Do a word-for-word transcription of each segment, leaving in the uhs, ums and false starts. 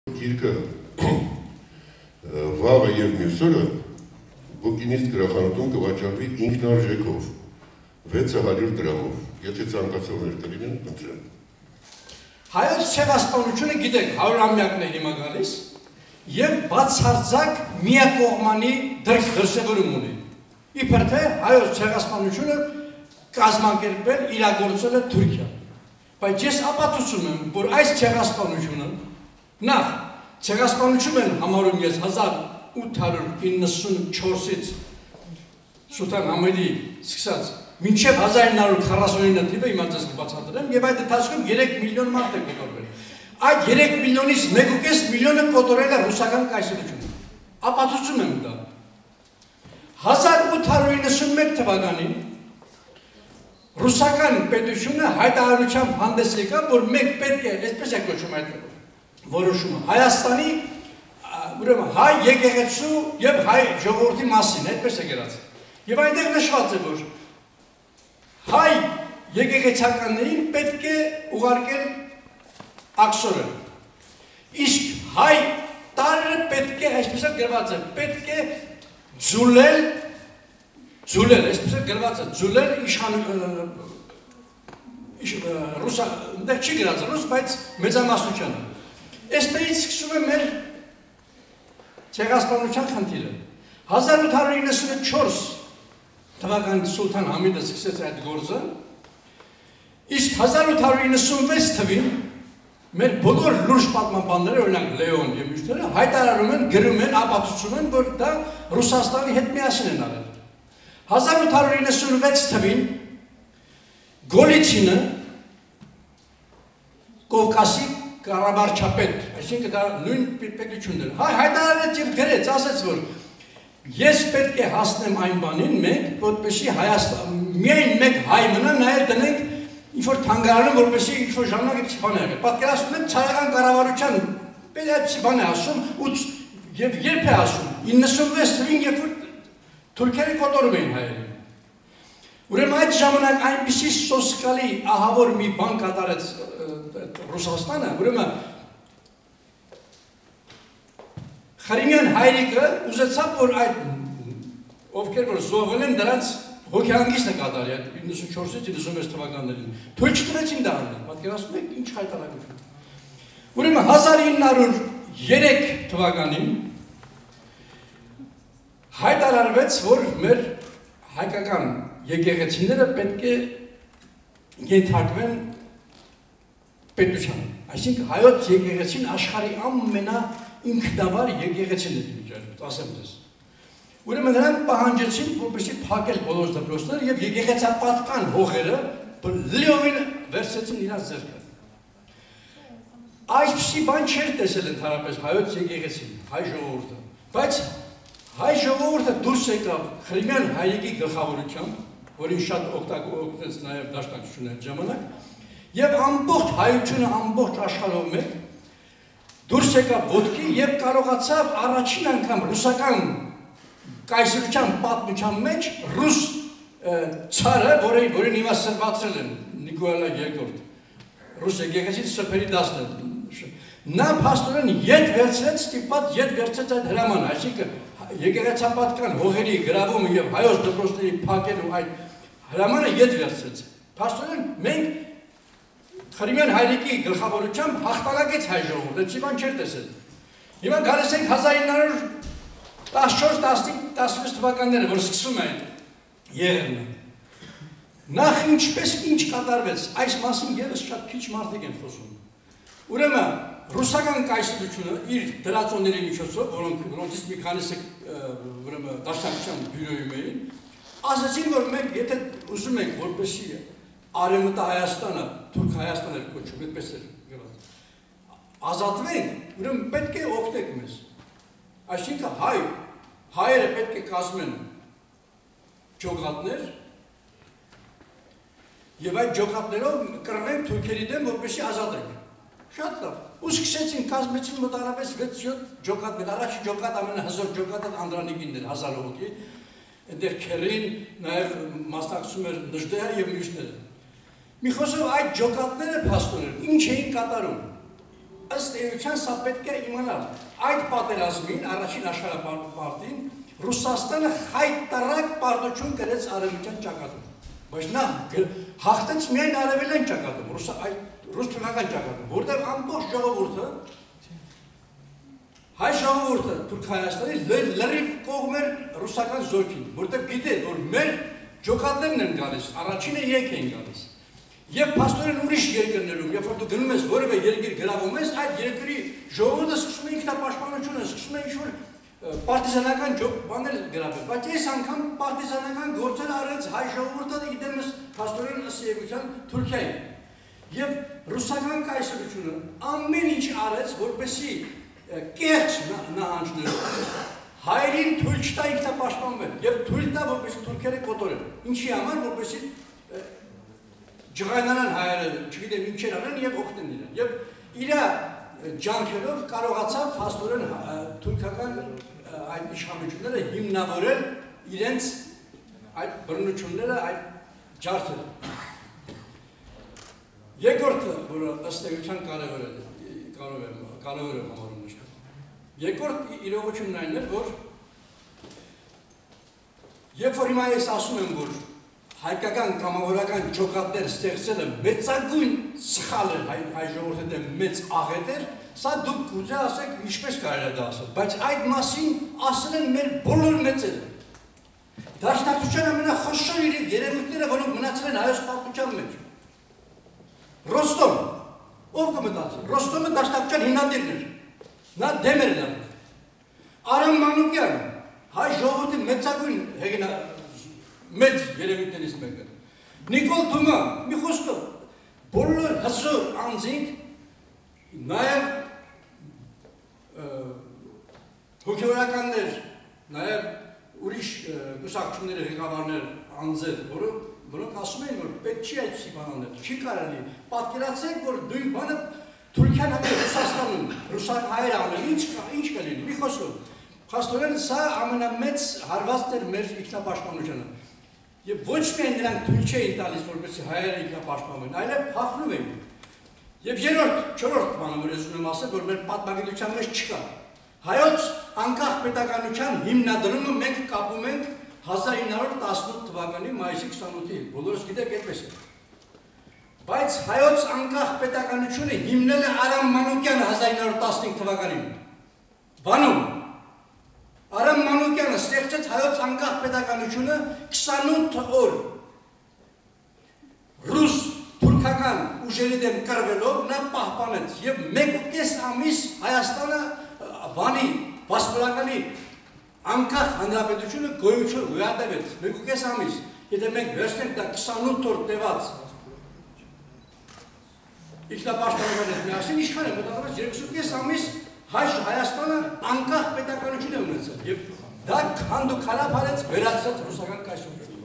Գիրքը վաղը և մյուսօրը բուկինիստ գրախանութում կվաճառվի ինքնարժեքով վեց հարյուր դրամով, եթե ցանկացողներ կլինեն, ընտրեն։ Հայոց ցեղասպանությունը գիտեք հարյուրամյակն է հիմա գալիս եւ բացարձակ միակողմանի դրսևորում ունի։ Իբր թե հայոց ցեղասպանությունը կազմակերպել իրագործել է Թուրքիան։ Բայց ես ապացուցում եմ, որ այս ցեղասպանությունը նախ ցեղասպանություն են համարում ես հազար ութ հարյուր իննսունչորսից Սուլթան Համեդի սկսած մինչև հազար ինը հարյուր քառասունինը թիվը հիմա ձեզ կբացատրեմ եւ այդ ընթացքում երեք միլիոն մարդ է կոտորվել։ Այդ երեք միլիոնից մեկ ու կես միլիոնը կոտորել է ռուսական կայսրությունը։ Ապացուցում եմ դա։ հազար ութ հարյուր իննսունմեկ թվականին ռուսական պետությունը հայտարարությամբ հանդես եկավ, որ մենք պետք է, այսպես է կոչվում այդ որոշումը, Հայաստանի ուրեմն հայ եկեղեցու եւ հայ ժողովրդի մասին, այդպես է գրած։ Եվ այնտեղ նշված է, որ հայ եկեղեցականներին պետք է ուղարկել աքսորը։ Իսկ հայ տարրը պետք է, այսպես է գրված է, պետք է ձուլել, ձուլել, այսպես է գրված է, ձուլել իշխան ռուսա, այնտեղ չի գրած ռուս, բայց մեծամասնությանը։ Այսպես սկսում է մեր ցեղասպանության խնդիրը։ հազար ութ հարյուր իննսունչորս թվականին Սուլթան Համիդը սկսեց այդ գործը, իսկ հազար ութ հարյուր իննսունվեց թվին մեր բոլոր լուրջ պատմաբանները, օրինակ Լեոն եւ մյուսները հայտարարում են, գրում են, ապացուցում են, որ դա Ռուսաստանի հետ միասին են արել։ հազար ութ հարյուր իննսունվեց թվին Գոլիցինը Կովկասի կառավարչապետ, այսինքն դա նույն պետությունն էր, հայտարարեց եւ գրեց, ասաց, որ ես պետք է հասնեմ այն բանին մենք, որպեսզի Հայաստան միայն մեկ հայ մնա, նաեւ դնենք ինչ-որ թանգարանում, որպեսզի ինչ-որ ժամանակ այդպես բան եղել։ Պատկերացնում եք ցարական կառավարության պետք է այդպես բան է ասում ու եւ երբ է ասում իննսունվեց թվին, երբ որ թուրքերը կոտորում էին հայերին։ Ուրեմն այդ ժամանակ այնպիսի սոսկալի ահավոր մի բան կատարեց Ռուսաստանը, ուրեմն Խրիմյան հայրիկը ուզեցավ, որ այդ ովքեր որ զոհվել են, դրանց հոգեհանգիստը կատարի այդ իննսունչորսից իննսունվեց թվականներին։ Թույլ չտվեցին դա անել, պատկերացնում եք ինչ հայտարարություն։ Ուրեմն հազար ինը հարյուր երեք թվականին հայտարարվեց, որ մեր հայկական եկեղեցիները պետք է ենթարկվեն պետության, այսինքն հայոց եկեղեցին աշխարհի ամենաինքնավար եկեղեցին է դիպջայինը, ասեմ ձեզ։ Ուրեմն նրանք պահանջեցին, որպեսզի փակել բոլոր դպրոցները եւ եկեղեցապատկան հողերը լիովին վերցրեցին իրաց ձեռքը։ Այսպիսի բան չէր տեսել ընդհանրապես հայոց եկեղեցին, հայ ժողովուրդը, բայց հայ ժողովուրդը դուրս եկավ Խրիմյան հայրիկի գլխավորությամբ, որին շատ օգտագործեց նաեւ դաշնակցությունը այդ ժամանակ, եւ ամբողջ հայությունը ամբողջ աշխարհով մեկ դուրս եկավ ոտքի եւ կարողացավ առաջին անգամ ռուսական կայսրության պատմության մեջ ռուս ցարը, որին որին հիմա սրբացրել են Նիկոլայ երկրորդ ռուս եկեղեցի սփերի դասն նա փաստորեն ետ վերցրեց, ստիպած ետ վերցրեց այդ հրամանը, այսինքն եկեղեցապատկան հողերի գրավումը եւ հայոց դպրոցների փակելու այդ հրամանը ետ վերցրեց։ Փաստորեն մենք Խրիմյան հայրիկի գլխավորությամբ հաղթանակեց հայ ժողովուրդը, այդպիսի բան չէր տեսել։ Հիմա գալիս ենք հազար ինը հարյուր տասնչորս տասնվեց թվականները, որ սկսում են եղերնը։ Նախ ինչպես ինչ կատարվեց, այս մասին եւս շատ քիչ մարդիկ են խոսում։ Ուրեմն ռուսական կայսրությունը իր դրածոների միջոցով, որոնք որոնցից մի քանիսը ուրեմն դաշնակցության բյուրոյում էին, ասացին, որ մենք եթե ուզում ենք որպեսզի Արևմտա Հայաստանը, Թուրք Հայաստան էր կոչվում, այդպես էր գրված։ Ազատվենք, ուրեմն պետք է օգնեք մեզ։ Այսինքն հայ, հայերը պետք է կազմեն ջոկատներ եւ այդ ջոկատներով կռվեն թուրքերի դեմ, որպեսզի ազատենք։ Շատ լավ։ Ու սկսեցին կազմեցին մոտարապես վեց-յոթ ջոկատներ, առաջի ջոկատ ամենահզոր ջոկատը Անդրանիկինն էր, հազար հոգի, այնտեղ քերին, նաեւ մասնակցում էր Նժդեհը եւ մյուսները։ Մի խոսով այդ ջոկատները փաստորեն ինչ էին կատարում։ ըստ էության սա պետք է իմանալ։ Այդ պատերազմին առաջին աշխարհապարտին Ռուսաստանը խայտարակ պարտություն կրեց արևմտյան ճակատում, բայց նա հաղթեց միայն արևելյան ճակատում, ռուս-թուրքական ճակատում, որտեղ ամբողջ ժողովուրդը, հայ ժողովուրդը Թուրք-Հայաստանի լրիվ կողմ էր ռուսական զորքին, որտեղ գիտեր, որ մեր ջոկատներն են գալիս, առաջինը իրենք են գալիս։ Եվ փաստորեն ուրիշ երկրներում, երբ որ դու գնում ես որևէ երկիր գրավում ես, այդ երկրի ժողովուրդը սկսում է ինքնապաշտպանությունը, սկսում է ինչ-որ պարտիզանական բաներ գրավել, բայց այս անգամ պարտիզանական գործեր արեց հայ ժողովուրդը իդեմս փաստորեն ըստ էության Թուրքիայի։ Եվ ռուսական կայսրությունը ամեն ինչ արեց, որպեսզի կեղծ նահանջներով հայերին թույլ չտա ինքնապաշտպանվել եւ թույլ տա, որպեսզի թուրքերը կոտորեն։ Ինչի համար, որպեսզի ջղայնանան հայերը, չգիտեմ ինչեր անեն եւ օգնեն իրեն։ Եվ իր ջանքերով կարողացավ փաստորեն թուրքական այդ իշխանությունները հիմնավորել իրենց այդ բռնությունները, այդ ջարդերը։ Երկրորդը, որը ըստ էության կարևոր է, կարևոր է, կարևոր է համարում նշել։ Երկրորդ իրողությունն այն է, որ երբ որ հիմա ես ասում եմ, որ հայկական կամավորական ջոկատներ ստեղծելը մեծագույն սխալ էր հայ ժողովրդի դեմ մեծ աղետ էր, սա դուք ուզե ասեք ինչպես կարելի է դա ասել, բայց այդ մասին ասել են մեր բոլոր մեծերը։ Դաշնակցության ամենախոշոր երևույթները, որոնք մնացել են հայոց պատմության մեջ։ Ռոստոմ, ով կմտածի, Ռոստոմը դաշնակցության հիմնադիրն էր, նա դեմ էր դառնում։ Արամ Մանուկյան, հայ ժողովրդի մեծագույն մեծ երևույթներից մեկը։ Նիկոլ Թումա, մի խոսքով, բոլոր հզոր անձինք, նաև հոգևորականներ, նաև ուրիշ կուսակցությունների ղեկավարներ անձեր, որոնք ասում են, որ պետք չի այդպիսի բան անել, չի կարելի, պատկերացրեք, որ նույն բանը Թուրքիան համ Ռուսաստանում, ռուսական հայեր անել, ինչ կլինի, մի խոսքով, փաստորեն սա ամենամեծ հարվածն էր մեր ինքնապաշտպանությանը։ Եվ ոչ միայն նրանք թույլ չէին տալիս, որպեսզի հայերը ինքնապաշտպանվեն, այլև փախնում էին։ Եվ երրորդ, չորրորդ բանը, որ ես ունեմ ասել, որ մեր պատմագիտության մեջ չկա։ Հայոց անկախ պետականության հիմնադրումը մենք կապում ենք հազար ինը հարյուր տասնութ թվականի մայիսի քսանութին, բոլորս գիտեք այդպես է։ Բայց հայոց անկախ պետականությունը հիմնել է Արամ Մանուկյանը հազար ինը հարյուր տասնհինգ թվականին։ Վանում Արամ Մանուկյանը ստեղծեց հայոց անկախ պետականությունը քսանութ օր ռուս թուրքական ուժերի դեմ կռվելով նա պահպանեց եւ մեկ ու կես ամիս Հայաստանը բանի վասպրականի անկախ հանրապետությունը գոյություն ուղղատվեց մեկ ու կես ամիս եթե մենք վերցնենք դա քսանութ օր տևած ինքնապաշտպանության միասին ինչքան է մոտավորապես երկու ու կես ամիս հայ Հայաստանը անկախ պետականություն է ունեցել եւ դա քանդուքարապ արեց վերացրեց ռուսական կայսրությունը։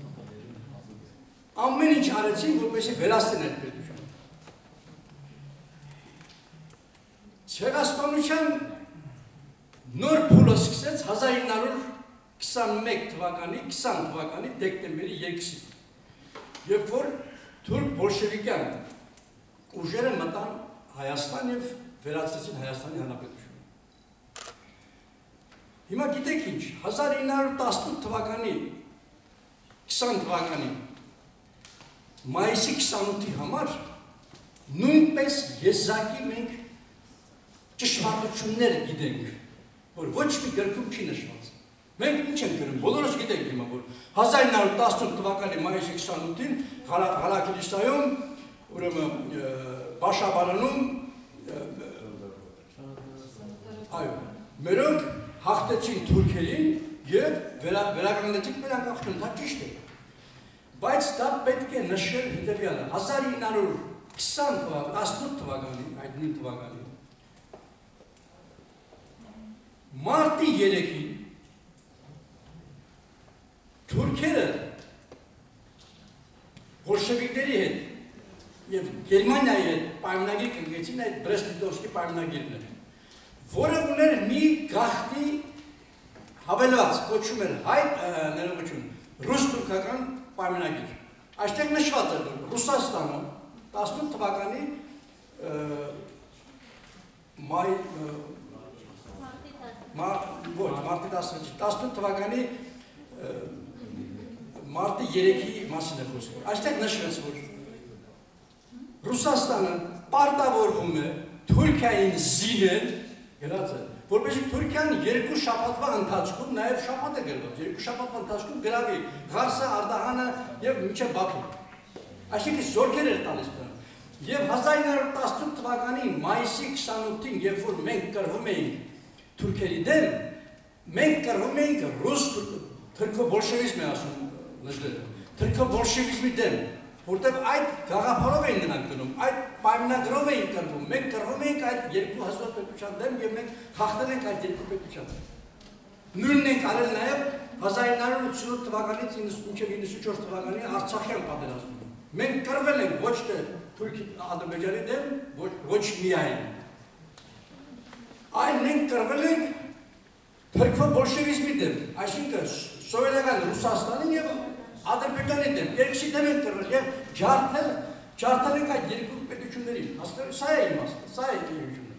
Ամեն ինչ արեցին, որպեսզի վերացնեն այդ պետությունը։ Ցեղասպանության նոր փուլը սկսեց հազար ինը հարյուր քսանմեկ թվականի, քսան թվականի դեկտեմբերի երկուսին։ Երբ որ թուրք բոլշևիկյան ուժերը մտան Հայաստան եւ վերացրեցին Հայաստանի Հանրապետությունը։ Հիմա գիտեք ինչ, հազար ինը հարյուր տասնութ թվականի, քսան թվականի մայիսի քսանութի համար նույնպես եզակի մենք ճշմարտություններ գիտենք, որ ոչ մի գրքում չի նշված։ Մենք ինչ ենք գրում, բոլորս գիտենք հիմա, որ հազար ինը հարյուր տասնութ թվականի մայիսի քսանութին Ղարաքիլիսայում, ուրեմն Բաշաբարանում այո, մերոնք հաղթեցին թուրքերին և վերականգնեցին մեր անկախությունը, դա ճիշտ է։ Բայց դա պետք է նշել հետևյալը, հազար ինը հարյուր քսան թվականի, տասնութ թվականի, այդ նույն թվականի, մարտի երեքին թուրքերը բոլշևիկների հետ և Գերմանիայի հետ պայմանագիր կնքեցին այդ Բրեստ-Լիտովսկի պայմանագիրները, որը ուներ մի գաղտնի հավելված, կոչում էր հայ ներողություն, ռուս-թուրքական պայմանագիր։ Այստեղ նշված էր Ռուսաստանում տասնութ թվականի մայ ոչ մարտի տասնութ թվականի մարտի երեքի մասին է խոսքը։ Այստեղ նշվեց, որ Ռուսաստանը պարտավորվում է Թուրքիային զինել, գրած է, որպեսզի Թուրքիան երկու շաբաթվա ընթացքում, նաև շաբաթ է գրված, երկու շաբաթվա ընթացքում գրավի Ղարսը, Արդահանը եւ մինչեւ Բաքու։ Այսինքն զորքեր էր տալիս բան։ Եվ հազար ինը հարյուր տասնութ թվականի մայիսի քսանութին, երբ որ մենք կռվում էինք թուրքերի դեմ, մենք կռվում էինք ռուս թուրքո-բոլշևիզմի ասում լեզվերը, թուրքո-բոլշևիզմի դեմ, որտեղ այդ գաղափարով էին նրանք գնում, այդ պայմանագրով էին կռվում, մենք կռվում էինք այդ երկու հզոր պետության դեմ եւ մենք հաղթել ենք այդ երկու պետության դեմ։ Նույնն ենք արել նաեւ հազար ինը հարյուր ութսունութ թվականից մինչեւ իննսունչորս թվականի Արցախյան պատերազմում։ Մենք կռվել ենք ոչ թե Թուրքի Ադրբեջանի դեմ, ոչ միայն։ Այլ մենք կռվել ենք թուրքո-բոլշևիզմի դեմ, այսինքն սովետական Ռուսաստանի եւ Ադրբեջանի դեմ, երկուսի դեմ են կռվել եւ ջարդել, ջարդել ենք այդ երկու պետություններին։ Սա է իմաստը, սա է գերությունը։